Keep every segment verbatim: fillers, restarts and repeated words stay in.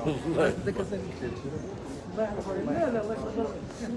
لا لا الله يكبر.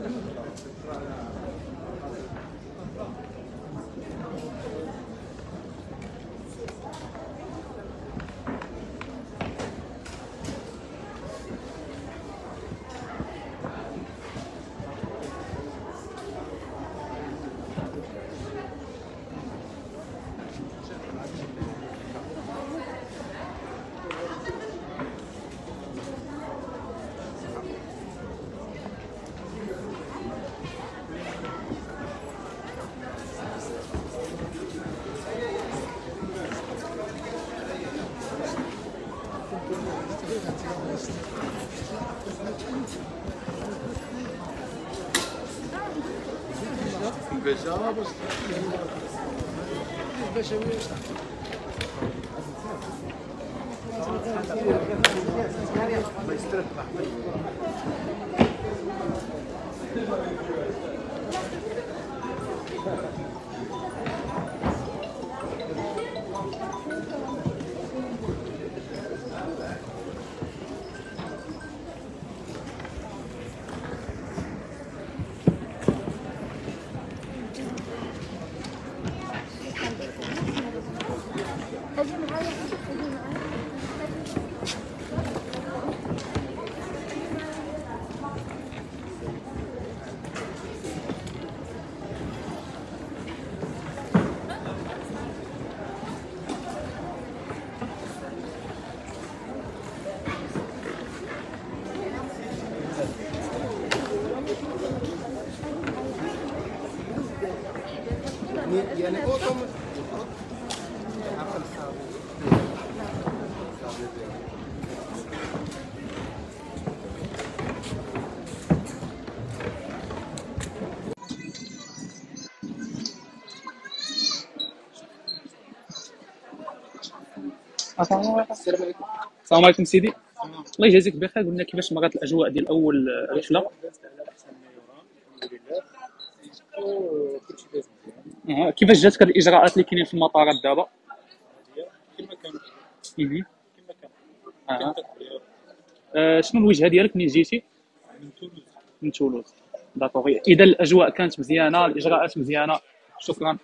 يعني اوتوم السلام عليكم سيدي. الله يجازيك بخير. قلنا كيفاش مرات الاجواء ديال اول رحله. اه كيفاش جاتك هاد الاجراءات اللي كاينين في المطارات دابا؟ كما كان اها كما كان اه كان آه، شنو الوجهه ديالك منين جيتي؟ من تولوز. من تولوز. داكوغ. اذا الاجواء كانت مزيانه، الاجراءات مزيانه. شكرا.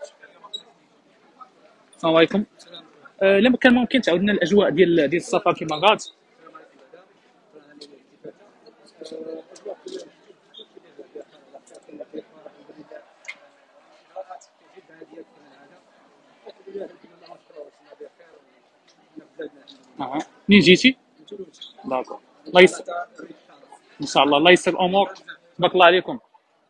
السلام عليكم. آه، لما كان ممكن تعاود لنا الاجواء ديال ديال السفر كيما غات؟ اها منين جيتي؟ داكوغ. الله يسر ان شاء الله. الله يسر الامور. تبارك الله عليكم.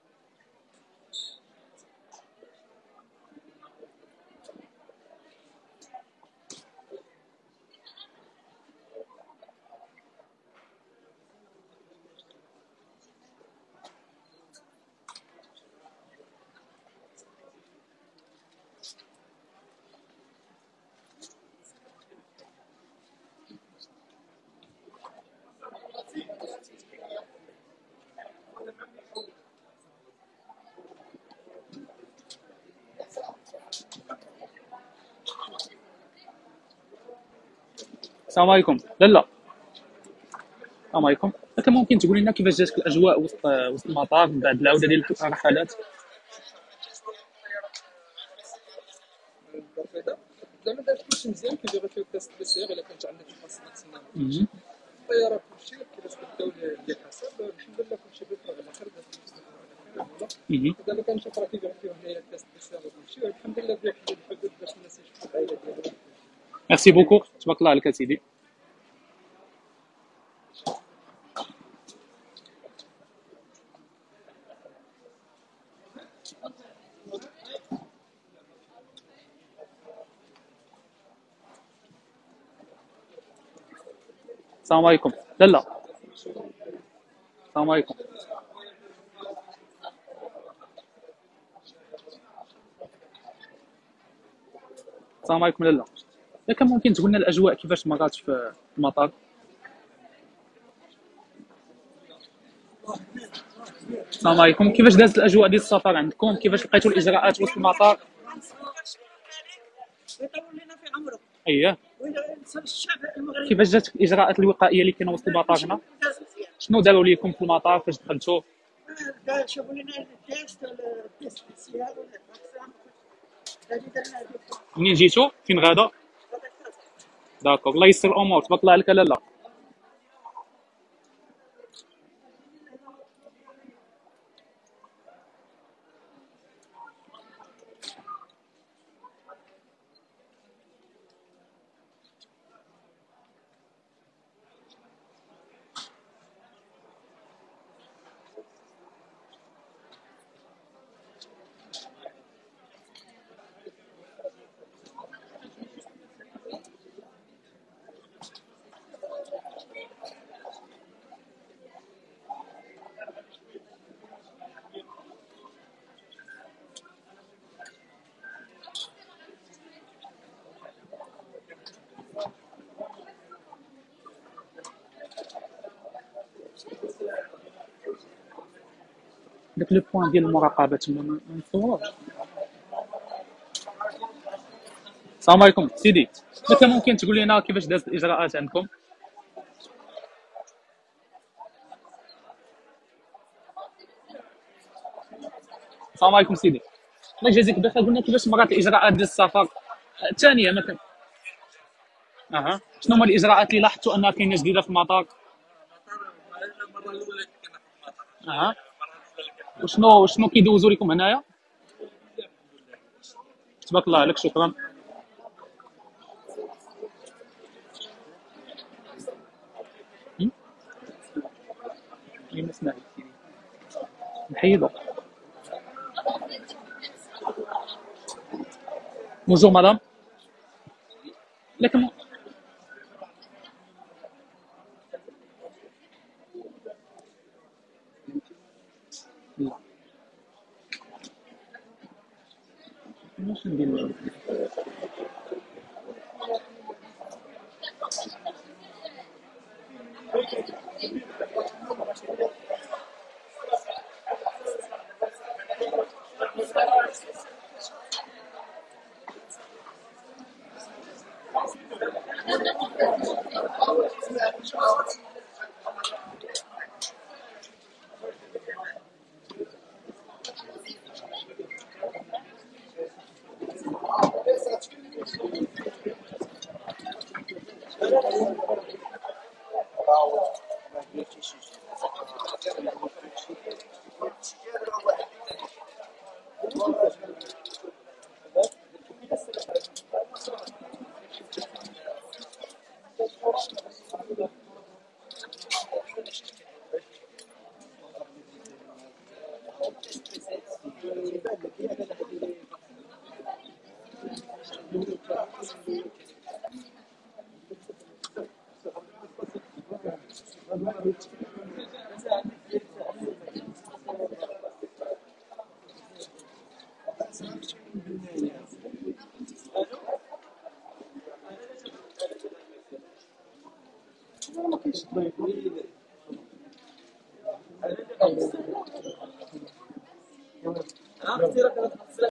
السلام عليكم. لالا السلام عليكم. كان ممكن تقول لنا كيفاش جاتك الاجواء وسط وسط المطار من بعد العوده ديال الرحلات؟ زعما دارت كلشي مزيان، كيديروا فيه التيست بي سي ار الا كانت عندك خاصنا تسنى مهم. الطياره كلشي كيفاش بداو اللي حسب الحمد لله كلشي بخير على خير. مهم. دابا كنشوف راه كيديروا فيه هنايا التيست بي سي ار وكلشي والحمد لله بواحد الحدود باش الناس يشوفوا العائله ديالهم. ميرسي بوكو. تبارك الله عليك سيدي. السلام عليكم. لالا السلام عليكم. السلام عليكم لالا. إذا كان ممكن تقول لنا الاجواء كيفاش مرات في المطار؟ السلام عليكم. كيفاش دازت الاجواء ديال السفر عندكم؟ كيفاش لقيتوا الاجراءات وسط المطار؟ يطول لنا في عمرك. اييه. الشعب المغربي كيفاش جاتك الاجراءات الوقائيه اللي كاينه وسط المطار هنا؟ شنو داروا لكم في المطار فاش دخلتوا؟ شوفوا لنا التيست ولا التيست بي ولا الفاكسان هذه درنا هذه. منين جيتوا؟ فين غادا؟ داكوغ، الله يسر الامور، تبارك الله عليك لالا. داك لو بوين ديال المراقبه تما ما ما مصورش. السلام عليكم سيدي، ما كان ممكن تقول لنا كيفاش دازت الاجراءات عندكم؟ السلام عليكم سيدي، الله يجازيك بخير، قلنا كيفاش مرات الاجراءات ديال السفر الثانيه مثلا. اها، شنو هما الاجراءات اللي لاحظتوا انها كاينه جديده في المطار؟ المره الاولى اللي كنا في المطار. اها، وشنو شنو كيدوزوا لكم هنايا؟ تبارك الله عليك، شكرا. هم؟ اي نسمع نحيدو. بونجور مدام، لكن لا ماشي ندير. ها